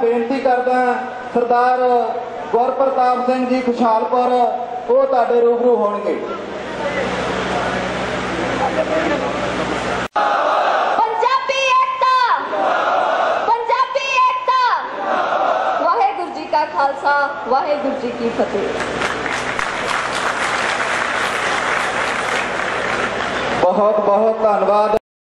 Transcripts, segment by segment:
बेनती करदा सरदार गुरप्रताप सिंह जी खुशालपुर वो तुहाडे रूबरू होणगे। पंजाबी एकता, पंजाबी एकता। वाहेगुरु जी का खालसा, वाहेगुरु जी की फतेह। बहुत बहुत धन्यवाद।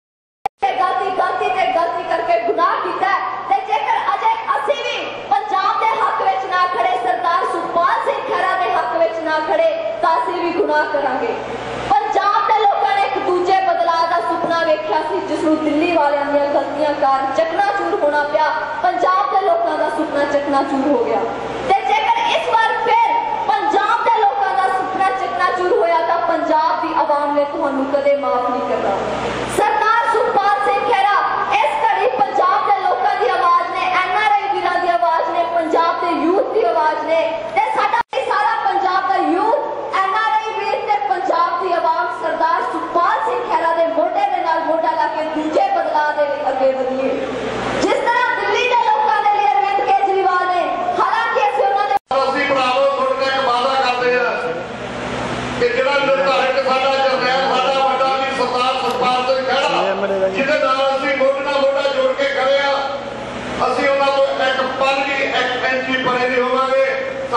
गलती करके गुनाह किया ते जेकर अजे असी भी पंजाब के हक विच ना खड़े, सरदार सुखपाल सिंह खैरा के हक विच ना खड़े तो असी भी गुनाह करांगे। पंजाब के लोगों ने एक दूजे बदलाव का सुपना वेख्या सी जिसनूं दिल्ली वालियां दी गलतियां कारण चकनाचूर होना पिया। पंजाब के लोगों का सुपना चकनाचूर हो गया ते जेकर इस बार फिर पंजाब के लोगों का सुपना चकनाचूर होया तो पंजाब की आवाम ने तुहानूं कदे माफ नहीं करना। सरदार सुखपाल सिंह खैरा इस घड़ी पंजाब के लोगों की आवाज ने, NRI वीरां की आवाज ने, पंजाब के यूथ की आवाज ने ते साडा सारा पंजाब का यूथ, NRI वीर ते पंजाब की आवाम सरदार सुखपाल सिंह खैरा दे मोढे दे नाल मोढा ला के दूजे बदलाव दे लई अगे वधीए। जिस तरह दिल्ली के लोगों के लिए अरविंद केजरीवाल ने, हालांकि असीं उन्हां दे ਅਸੀਂ ਭਰਾਵੋ ਤੁਹਾਡੇ ਨਾਲ ਵਾਅਦਾ ਕਰਦੇ ਆ ਕਿ ਜਿਹੜਾ ਨਿਰਧਾਰਿਤ ਸਾਡਾ ਜਰਨੈਲ ਸਾਡਾ ਵੱਡਾ ਵੀ ਸਰਦਾਰ ਸੁਖਪਾਲ ਸਿੰਘ ਖਹਿਰਾ ਜਿਹਦੇ ਨਾਲ ਅਸੀਂ ਮੋਢੇ ਨਾਲ ਮੋਢਾ ਜੋੜ ਕੇ ਖੜੇ ਆ, ਅਸੀਂ ਉਹਨਾਂ ਤੋਂ ਇੱਕ ਪਲ ਵੀ ਇੱਕ ਇੰਚ ਵੀ ਪਰੇ ਨਹੀਂ ਹੋਵਾਂਗੇ।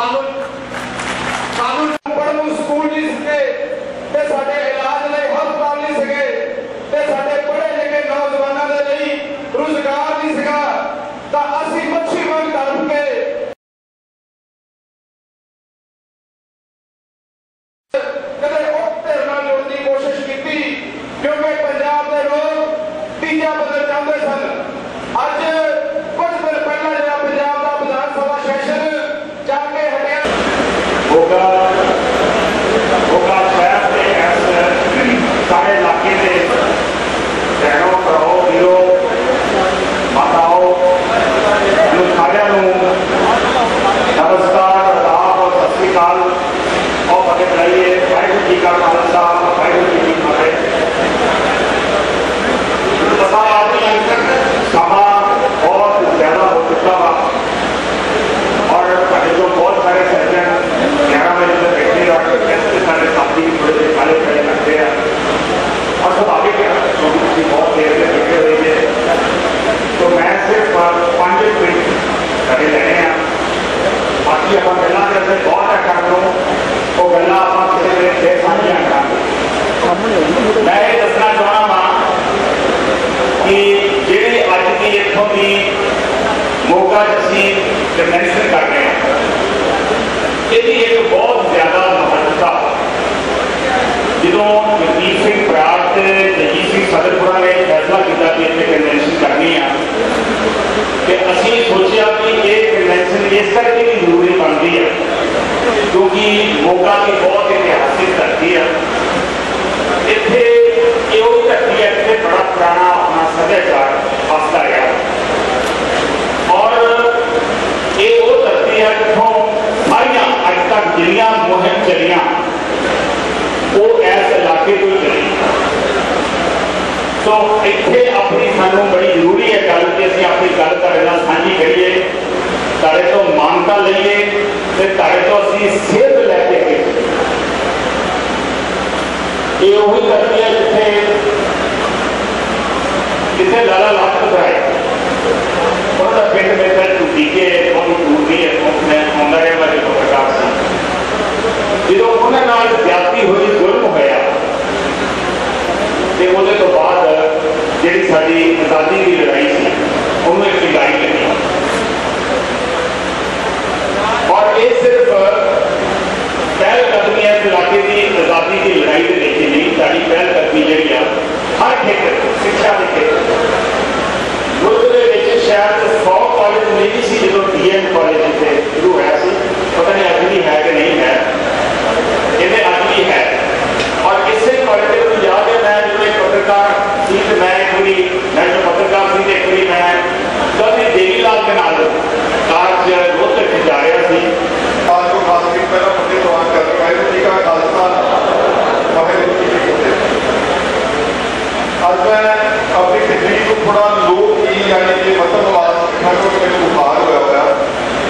ਸਾਨੂੰ ਪੜ੍ਹਨ ਨੂੰ ਸਕੂਲ ਨਹੀਂ ਸਕੇ ਤੇ ਸਾਡੇ ਇਲਾਜ ਲਈ ਹਸਪਤਾਲ ਨਹੀਂ ਸਕੇ ਤੇ ਸਾਡੇ ਪੜ੍ਹੇ ਲਿਖੇ ਨੌਜਵਾਨਾਂ ਦੇ ਲਈ ਰੁਜ਼ਗਾਰ ਨਹੀਂ ਸੀਗਾ ਤਾਂ ਅਸੀਂ ਮੱਛੀ ਵਾਂਗ ਤੜਪ ਕੇ कदे धਿਰ ਨਾਲ ਜੋੜਨ ਦੀ ਕੋਸ਼ਿਸ਼ ਕੀਤੀ क्योंकि पंजाब के लोग तीजा बदल चाहते सन। अज कुछ दिन पहला जो पंजाब का विधान सभा सैशन जाके हटिया शहर के सारे इलाके के भैनों भराओ वीरो माताओं सारे नमस्कार आदाब और सत श्री अकाल और फतेह बुलाइए। वाहिगुरू जी का खालसा, वाहिगुरू जी की फतेह। पता समा बहुत ज्यादा हो चुका वा और जो बहुत सारे सज्जन 11 बजे तक बैठे और ऐसे सारे साथी थोड़े देर खाले खड़े लगते हैं और स्वाभाविक है क्योंकि बहुत देर से बैठे हुए थे। तो मैं सिर्फ 5 मिनट खड़े लेने हैं, बाकी आप गल्लां दे अंदर बहुत कर लो वो गल्लां आप किसी ने फिर साझियां करांगे। मैं ये दसना चाहना वा कि ਜਿਹੜੇ ਅੱਜ ਦੀ ਇੱਥੋਂ ਦੀ ਮੋਗਾ ਅਸੀਂ ਕਨਵੈਨਸ਼ਨ ਕਰ ਰਹੇ ਹਾਂ ਇਹਦੀ ਇੱਕ ਬਹੁਤ ਜ਼ਿਆਦਾ ਮਹੱਤਤਾ ਜਦੋਂ ਜਗਦੀਪ ਸਿੰਘ ਬਰਾੜ ਤੇ ਜਗਜੀਤ ਸਿੰਘ ਸਦਰਪੁਰਾ ਨੇ ਫੈਸਲਾ ਕੀਤਾ ਕਿ ਇੱਥੇ ਕਨਵੈਨਸ਼ਨ ਕਰਨੀ ਆ ਤੇ ਅਸੀਂ ਸੋਚਿਆ ਕਿ ਇਹ ਕਨਵੈਨਸ਼ਨ ਇਸ ਕਰਕੇ ਵੀ ਜ਼ਰੂਰੀ ਬਣਦੀ ਹੈ क्योंकि मोगा की बहुत इतिहासिक धरती है। इतने ये धरती है इतने बड़ा पुराना अपना सभ्याचार वसदा रहा और ये वो धरती है जितों सारिया अज तक जिन्नियां मुहिम चलियां वो इस इलाके को चली। तो इतने अपनी सानू बड़ी जरूरी है गल कि असीं अपनी गल तुहाडे नाल साझी करिए, तुहाडे तो मानता लईए ते तुहाडे तो असीं सेध लैके गए। ये वही धरती है जिथे लाला लाजपत राय उन्होंने पिंड मेरे टूटी के बहुत दूर नहीं है मैं आंदा रहा मैं जो प्रकाश से जो उन्होंने ज्यादती हुई जुल्म होया तो वो तो बाद जी साड़ी आज़ादी की लड़ाई थी उन्होंने एक लड़ाई लगी और ये सिर्फ पहलकदमी इस इलाके की आज़ादी की लड़ाई के लेके नहीं साड़ी पहलकदमी जी हर खेत्र शिक्षा के खेत्र मुल्क के शायद 100 कॉलेज नहीं सी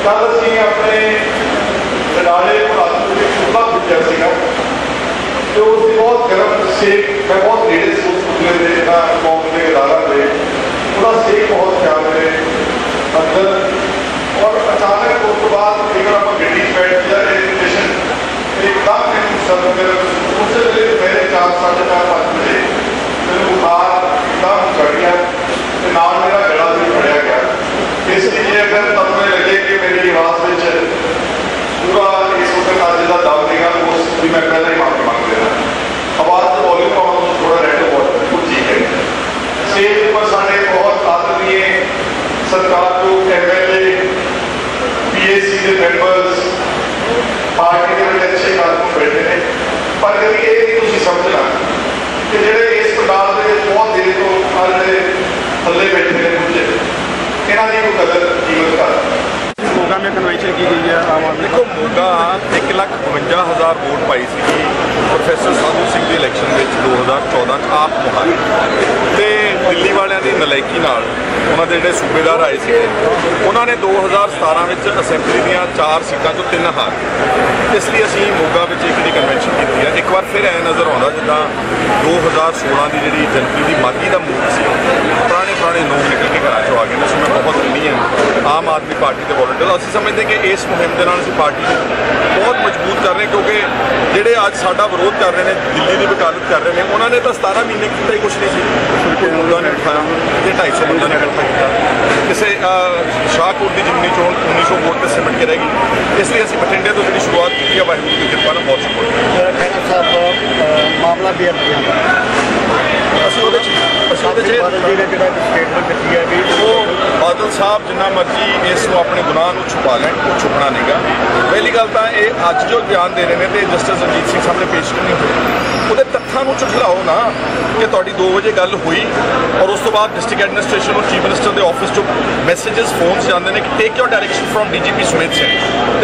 कल असीं अपने जनाले मुलाजम खुला पूछा सीगा तो उसकी बहुत गर्म सेक, मैं बहुत नेड़े से उस पुतले कौम के अदारा से पूरा सेक बहुत ख्याल मेरे अंदर। और अचानक उस बाद एक बार गड्डी बैठ गया स्टेशन एकदम उससे पहले मेरे 4, 4:30, 5 बजे मेरे बुखार एकदम चढ़ गया तो नाम मेरा गला भी फड़िया गया। इसलिए अगर तब में लगे कि मेरी आवाज़ में पूरा इस वक्त आज का दाव देगा उसकी मैं पहले ही माफी मांग लेना। आवाज़ का वॉल्यूम थोड़ा रेड बहुत कुछ ठीक है। स्टेज पर साढ़े बहुत आदरणीय सरकार को MLA PAC के मेंबर्स पार्टी के बड़े अच्छे कार्यक्रम बैठे हैं पर कभी ये नहीं समझना कि ਜਿਹੜੇ ਇਸ ਪ੍ਰਕਾਰ ਦੇ बहुत देर तो आज थले बैठे हैं कुछ इन्हों की कोई कदर कीमत कर मोगा में कन्वेंशन की गई है आम आदमी देखो मोगा 1,52,000 वोट पाई सी प्रोफैसर साधू सिंह ਦੀ ਇਲੈਕਸ਼ਨ ਵਿੱਚ 2014 'ਚ ਆਪ ਮੁਹਾਲੀ ਤੇ ਦਿੱਲੀ ਵਾਲਿਆਂ ਦੀ ਨਲਾਇਕੀ ਨਾਲ ਉਹਨਾਂ ਦੇ ਜਿਹੜੇ ਸੂਬੇਦਾਰ ਆਏ ਸੀ ਉਹਨਾਂ ਨੇ 2017 ਵਿੱਚ ਅਸੈਂਬਲੀ ਦੀਆਂ 4 ਸੀਟਾਂ ਚੋਂ 3 ਹਾਰ ਇਸ ਲਈ ਅਸੀਂ ਮੋਗਾ ਵਿੱਚ ਇੱਕ ਦੀ ਕਨਵੈਨਸ਼ਨ ਕੀਤੀ ਹੈ। ਇੱਕ ਵਾਰ ਫਿਰ ਐ ਨਜ਼ਰ ਆਉਂਦਾ ਜਿੱਦਾਂ 2016 ਦੀ ਜਿਹੜੀ ਜਨਵਰੀ ਦੀ ਮਾਘੀ ਦਾ ਮੂਡ ਸੀ ਪੁਰਾਣੇ ਲੋਕ ਨਿਕਲ ਕੇ ਘਰਾਂ 'ਚੋਂ ਆ ਗਏ ਨੇ। ਸੋ ਮੈਂ ਬਹੁਤ ਧੰਨੀ ਹਾਂ ਆਮ ਆਦਮੀ ਪਾਰਟੀ ਦੇ ਵੋਲੰਟੀਅਰ। ਅਸੀਂ ਸਮਝਦੇ ਕਿ ਇਸ ਮੁਹਿੰਮ ਦੇ ਨਾਲ ਅਸੀਂ ਪਾਰਟੀ ਨੂੰ ਬਹੁਤ ਮਜ਼ਬੂਤ ਕਰ ਰਹੇ ਕਿਉਂਕਿ ਜਿਹੜੇ ਅੱਜ ਸਾਡਾ ਵਿਰੋਧ ਕਰ ਰਹੇ ਨੇ ਦਿੱਲੀ ਦੀ ਵਕਾਲਤ ਕਰ ਰਹੇ ਨੇ ਉਹਨਾਂ ਨੇ ਤਾਂ 17 ਮਹੀਨੇ ਕੀਤਾ ਹੀ ਕੁਛ ਨਹੀਂ ਸੀ। ਉਹਨਾਂ ਨੇ ਉਠਾਇਆ ਤੇ 250 ਬੰਦਾ ਨੇ ਇਕੱਠਾ ਕੀਤਾ ਕਿਸੇ ਸ਼ਾਹਕੋਟ ਦੀ ਜਿਮਨੀ ਚੋਣ 1900 ਵੋਟ ਤੇ ਸਿਮਟ ਕੇ ਰਹਿ ਗਈ। ਇਸ ਲਈ ਅਸੀਂ ਬਠਿੰਡੇ ਤੋਂ ਜਿਹੜੀ ਸ਼ੁਰੂਆਤ ਕੀਤੀ ਹੈ ਵਾਹਿਗੁਰੂ ਦੀ ਕਿਰਪਾ ਨਾਲ ਬਹੁਤ ਸ਼ੁਕਰ खैरा साहब मामला बेअदबियां का ਅਸੀਂ ਉਹਦੇ 'ਚ बादल जी ने जो स्टेटमेंट दी है कि ਉਹ ਬਾਦਲ ਸਾਹਿਬ ਜਿੰਨਾ ਮਰਜ਼ੀ ਇਸ ਨੂੰ ਆਪਣੇ ਗੁਨਾਹ ਨੂੰ ਛੁਪਾ ਲੈਣ ਉਹ ਛੁਪਣਾ ਨਹੀਂਗਾ। ਪਹਿਲੀ ਗੱਲ ਤਾਂ ਇਹ ਅੱਜ ਜੋ ਬਿਆਨ ਦੇ ਰਹੇ ਨੇ ਤੇ ਜਸਟਿਸ ਰਣਜੀਤ ਸਿੰਘ ਸਾਹਮਣੇ ਪੇਸ਼ ਨਹੀਂ ਹੋਏ ਉਹਦੇ ਤੱਥਾਂ ਨੂੰ ਝੁਠਲਾਓ ਨਾ ਕਿ ਤੁਹਾਡੀ 2 ਵਜੇ ਗੱਲ ਹੋਈ ਔਰ ਉਸ ਤੋਂ ਬਾਅਦ ਡਿਸਟ੍ਰਿਕਟ ਐਡਮਿਨਿਸਟ੍ਰੇਸ਼ਨ ਨੂੰ ਚੀਫ ਮਿਨਿਸਟਰ ਦੇ ਆਫਿਸ ਚੋਂ ਮੈਸੇजेस ਫੋਨਸ ਜਾਂਦੇ ਨੇ ਕਿ take your direction from DGP Sumedh Singh ਤੇ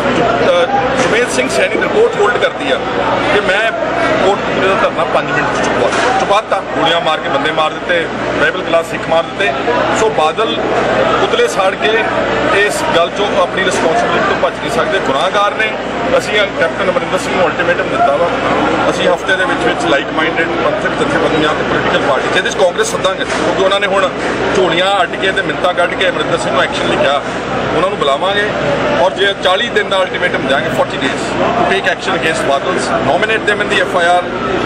ਸੁਮੇਧ ਸਿੰਘ ਸੈਣੀ ਦੀ ਰਿਪੋਰਟ ਹੋਲਡ ਕਰਦੀ ਆ ਕਿ ਮੈਂ ਕੋਰਟ ਦਾ ਧਰਨਾ 5 ਮਿੰਟ 'ਚ ਚੁਪਾਤਾ ਗੋਲੀਆਂ ਮਾਰ ਕੇ ਬੰਦੇ ਮਾਰ ਦਿੱਤੇ ਬਾਈਬਲ ਕਲਾਸ ਸਿੱਖ ਮਾਰ ਦਿੱਤੇ। ਸੋ ਬਾਦਲ ਪੁਤਲੇ ਸਾੜ ਕੇ ਇਸ ਗੱਲ 'ਚੋਂ ਆਪਣੀ ਰਿਸਪੌਂਸਿਬਿਲਿਟੀ ਤੋਂ ਭੱਜ ਨਹੀਂ ਸਕਦੇ, ਗੁਨਾਹਗਾਰ ਨੇ। ਅਸੀਂ ਕੈਪਟਨ ਅਮਰਿੰਦਰ ਸਿੰਘ ਨੂੰ ਅਲਟੀਮੇਟਮ ਦਿੱਤਾ ਵਾ ਅਸੀਂ ਹਫਤੇ ਦੇ ਵਿੱਚ ਲਾਈਕ ਮਾਈਂਡਡ ਪੰਥਕ ਜਥੇਬੰਦੀਆਂ ਤੇ ਪੋਲੀਟੀਕਲ ਪਾਰਟੀ ਜਿਹਦੇ 'ਚ ਕਾਂਗਰਸ ਸੱਦਾਂਗੇ ਕਿਉਂਕਿ ਉਹਨਾਂ ਨੇ ਹੁਣ ਝੋਲੀਆਂ ਅੱਡ ਕੇ ਤੇ ਮਿੰਤਾਂ ਕੱਢ ਕੇ ਅਮਰਿੰਦਰ ਸਿੰਘ ਨੂੰ ਐਕਸ਼ਨ ਲਿਖਿਆ ਉਹਨਾਂ ਨੂੰ ਬੁਲਾਵਾਂਗੇ ਔਰ ਜੇ 40 ਦਿਨ ਦਾ ਅਲਟੀਮੇਟਮ ਦਿਆਂਗੇ 40 days to take action against Badals, nominate them in the FIR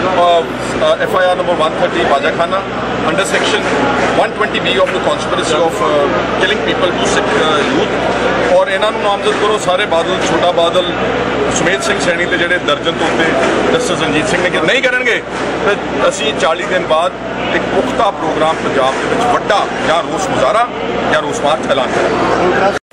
number 130 Bajakhana under section 120B of the conspiracy of killing people to Sikh youth ਔਰ ਇਹਨਾਂ ਨੂੰ ਨਾਮਜ਼ਦ ਕਰੋ ਸਾਰੇ ਬਾਦਲ ਛੋਟਾ ਬਾਦਲ ਸੁਮੇਧ ਸਿੰਘ ਸੈਣੀ ਤੇ ਜਿਹੜੇ ਦਰਜਨ ਤੋਂ ਉੱਤੇ ਜਸਟਿਸ ਰਣਜੀਤ ਸਿੰਘ ਨੇ ਕਿ ਨਹੀਂ ਕਰਨਗੇ ਤੇ ਅਸੀਂ 40 ਦਿਨ ਬਾਅਦ ਇੱਕ ਪੁਖਤਾ ਪ੍ਰੋਗਰਾਮ ਪੰਜਾਬ ਦੇ ਵਿੱਚ ਵੱਡਾ ਜਾਂ ਰੋਸ ਮੁਜ਼ਾਹਰਾ ਜਾਂ ਰੋਸ ਮਾਰਚ ਐਲਾਨ ਕਰਾਂਗੇ।